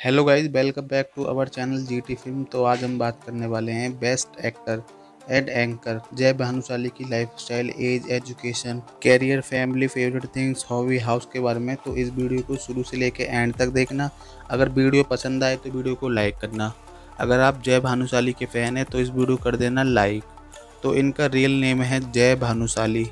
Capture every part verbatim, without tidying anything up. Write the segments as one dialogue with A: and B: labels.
A: Hello guys, welcome back to our channel GT film. तो आज हम बात करने वाले हैं best actor and anchor Jay Bhanushali की lifestyle, age, education, career, family, favourite things, hobby, house के बारे में। तो इस वीडियो को शुरू से लेकर एंड तक देखना। अगर वीडियो पसंद आए तो वीडियो को लाइक करना। अगर आप जय भानुशाली के फ़ैन हैं तो इस वीडियो कर देना लाइक। तो इनका रियल नेम है जय भानुशाली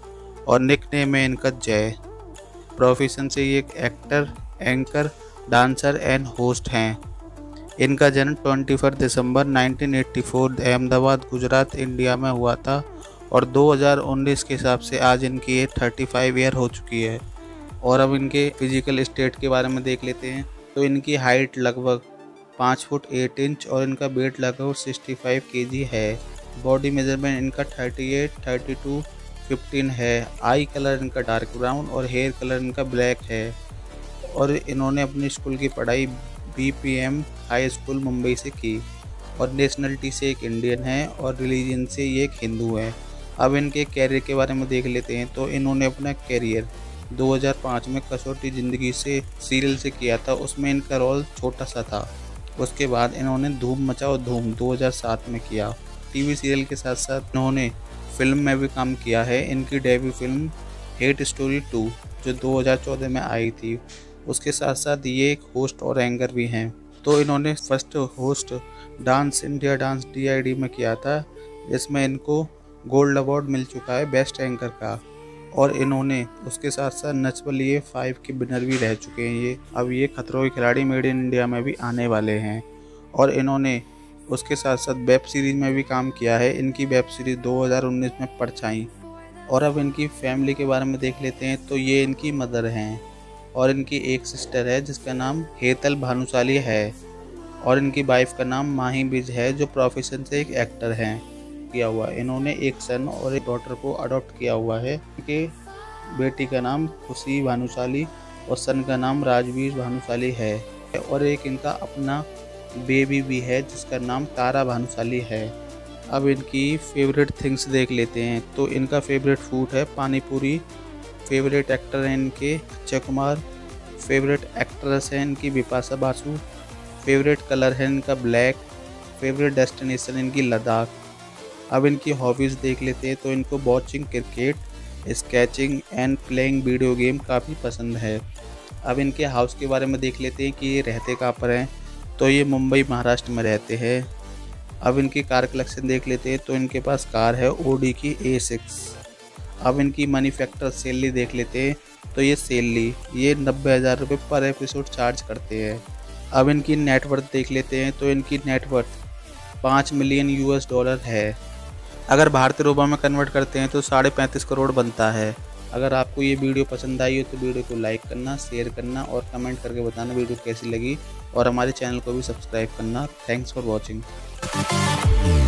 A: और निक नेम है इनका जय। प्रोफेशन से ये एक actor, anchor, dancer and host हैं। इनका जन्म इक्कीस दिसंबर उन्नीस सौ चौरासी अहमदाबाद, गुजरात, इंडिया में हुआ था और दो हज़ार उन्नीस के हिसाब से आज इनकी एज पैंतीस ईयर हो चुकी है। और अब इनके फिजिकल स्टेट के बारे में देख लेते हैं। तो इनकी हाइट लगभग पाँच फुट आठ इंच और इनका वेट लगभग पैंसठ केजी है। बॉडी मेजरमेंट इनका अड़तीस, बत्तीस, पंद्रह है। आई कलर इनका डार्क ब्राउन और हेयर कलर इनका ब्लैक है। और इन्होंने अपनी स्कूल की पढ़ाई B P M high school Mumbai से की और नेशनलिटी से एक इंडियन है और रिलीजन से ये एक हिंदू है। अब इनके कैरियर के बारे में देख लेते हैं। तो इन्होंने अपना कैरियर दो हज़ार पाँच में कसौटी ज़िंदगी से सीरियल से किया था, उसमें इनका रोल छोटा सा था। उसके बाद इन्होंने धूम मचाओ धूम दो हज़ार सात में किया। टीवी सीरियल के साथ साथ इन्होंने फिल्म में भी काम किया है। इनकी debut film Hate Story two जो दो हज़ार चौदह में आई थी। उसके साथ साथ ये एक होस्ट और एंकर भी हैं। तो इन्होंने first host Dance India Dance D I D में किया था, जिसमें इनको गोल्ड अवार्ड मिल चुका है बेस्ट एंकर का। और इन्होंने उसके साथ साथ नच बलिए फाइव के विनर भी रह चुके हैं। ये अब ये खतरों के खिलाड़ी मेड इन इंडिया में भी आने वाले हैं। और इन्होंने उसके साथ साथ वेब सीरीज़ में भी काम किया है। इनकी वेब सीरीज़ दो हज़ार उन्नीस में परछाई। और अब इनकी फैमिली के बारे में देख लेते हैं। तो ये इनकी मदर हैं और इनकी एक सिस्टर है जिसका नाम हेतल भानुशाली है और इनकी वाइफ का नाम माही बिज है जो प्रोफेशन से एक एक्टर हैं किया हुआ। इन्होंने एक सन और एक डॉटर को अडॉप्ट किया हुआ है। इनके बेटी का नाम खुशी भानुशाली और सन का नाम राजवीर भानुशाली है। और एक इनका अपना बेबी भी है जिसका नाम तारा भानुशाली है। अब इनकी फेवरेट थिंग्स देख लेते हैं। तो इनका फेवरेट फूड है पानी पूरी। फेवरेट एक्टर हैं इनके अक्षय कुमार। फेवरेट एक्ट्रेस हैं इनकी बिपाशा बासु। फेवरेट कलर है इनका ब्लैक। फेवरेट डेस्टिनेशन इनकी लद्दाख। अब इनकी हॉबीज़ देख लेते हैं। तो इनको watching cricket, sketching and playing video game काफ़ी पसंद है। अब इनके हाउस के बारे में देख लेते हैं कि ये रहते कहाँ पर हैं। तो ये मुंबई महाराष्ट्र में रहते हैं। अब इनकी कार कलेक्शन देख लेते हैं। तो इनके पास कार है ओडी की ए सिक्स। अब इनकी मैन्युफैक्चर सैलरी देख लेते हैं। तो ये सैलरी ये नब्बे हज़ार रुपये पर एपिसोड चार्ज करते हैं। अब इनकी नेटवर्थ देख लेते हैं। तो इनकी नेटवर्थ पाँच मिलियन यूएस डॉलर है। अगर भारतीय रुपये में कन्वर्ट करते हैं तो साढ़े पैंतीस करोड़ बनता है। अगर आपको ये वीडियो पसंद आई हो तो वीडियो को लाइक करना, शेयर करना और कमेंट करके बताना वीडियो कैसी लगी। और हमारे चैनल को भी सब्सक्राइब करना। Thanks for watching.